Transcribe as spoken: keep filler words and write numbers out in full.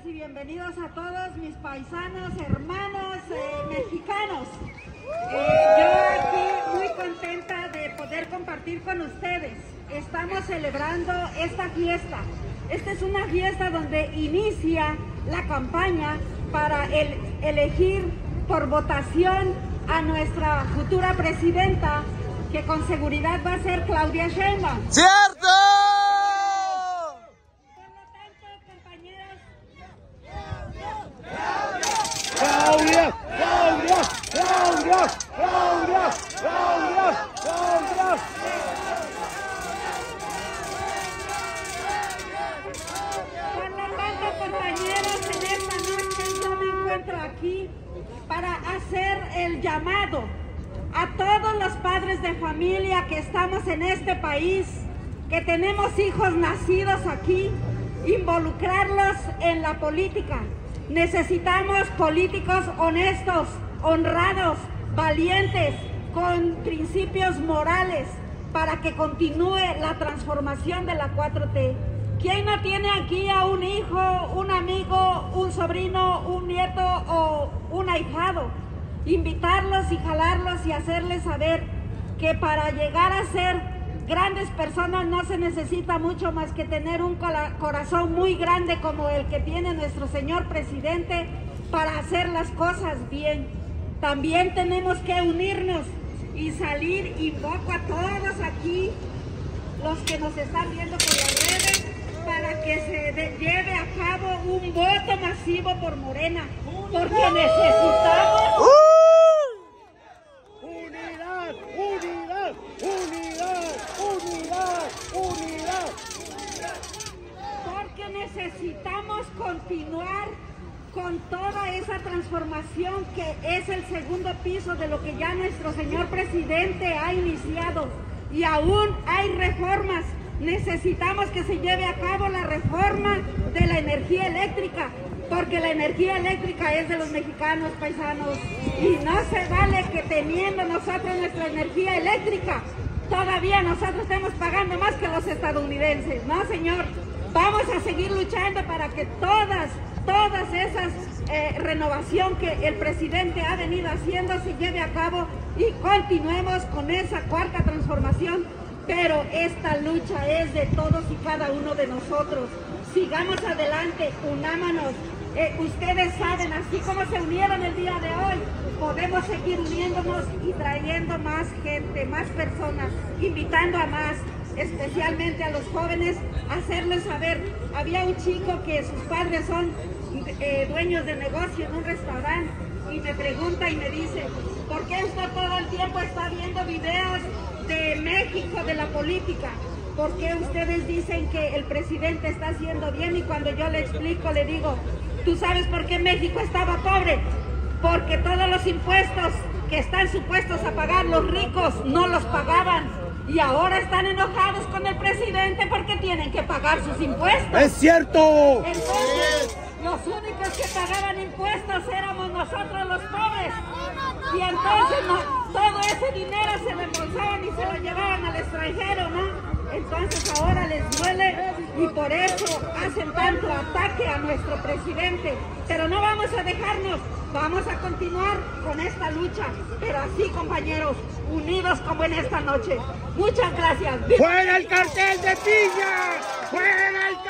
y bienvenidos a todos mis paisanos, hermanos eh, mexicanos. Eh, yo aquí muy contenta de poder compartir con ustedes. Estamos celebrando esta fiesta. Esta es una fiesta donde inicia la campaña para el, elegir por votación a nuestra futura presidenta, que con seguridad va a ser Claudia Sheinbaum. ¡Cierto! Por lo tanto, compañeros, Claudia, Claudia, Claudia, Claudia, Claudia, Claudia. Por lo tanto, compañeros, en esta noche yo me encuentro aquí para hacer el llamado a todos los padres de familia que estamos en este país, que tenemos hijos nacidos aquí, involucrarlos en la política. Necesitamos políticos honestos, honrados, valientes, con principios morales, para que continúe la transformación de la cuatro T. ¿Quién no tiene aquí a un hijo, un amigo, un sobrino, un nieto o un ahijado? Invitarlos y jalarlos y hacerles saber que para llegar a ser grandes personas no se necesita mucho más que tener un corazón muy grande como el que tiene nuestro señor presidente para hacer las cosas bien. También tenemos que unirnos y salir. Invoco a todos aquí, los que nos están viendo por las redes, para que se de, lleve a cabo un voto masivo por Morena, porque necesitamos Unidad, unidad, unidad, unidad, unidad. porque necesitamos continuar con toda esa transformación que es el segundo piso de lo que ya nuestro señor presidente ha iniciado, y aún hay reformas. Necesitamos que se lleve a cabo la reforma de la energía eléctrica, porque la energía eléctrica es de los mexicanos, paisanos, y no se vale que teniendo nosotros nuestra energía eléctrica, todavía nosotros estemos pagando más que los estadounidenses. No, señor, vamos a seguir luchando para que todas, todas esas eh, renovación que el presidente ha venido haciendo se lleve a cabo y continuemos con esa cuarta transformación. Pero esta lucha es de todos y cada uno de nosotros. Sigamos adelante, unámonos. Eh, ustedes saben, así como se unieron el día de hoy, podemos seguir uniéndonos y trayendo más gente, más personas, invitando a más, especialmente a los jóvenes, a hacerles saber. Había un chico que sus padres son eh, dueños de negocio en un restaurante y me pregunta y me dice, ¿por qué usted todo el tiempo está viendo videos de México, de la política? ¿Por qué ustedes dicen que el presidente está haciendo bien? Y cuando yo le explico, le digo, ¿tú sabes por qué México estaba pobre? Porque todos los impuestos que están supuestos a pagar los ricos no los pagaban. Y ahora están enojados con el presidente porque tienen que pagar sus impuestos. ¡Es cierto! Entonces, los únicos que pagaban impuestos éramos nosotros los pobres. Y entonces no, todo ese dinero se lo embolsaban y se lo llevaban al extranjero, ¿no? Entonces ahora les duele y por eso hacen tanto ataque a nuestro presidente. Pero no vamos a dejarnos, vamos a continuar con esta lucha. Pero así, compañeros, unidos como en esta noche. Muchas gracias. ¡Fuera el cartel de Piña! ¡Fuera el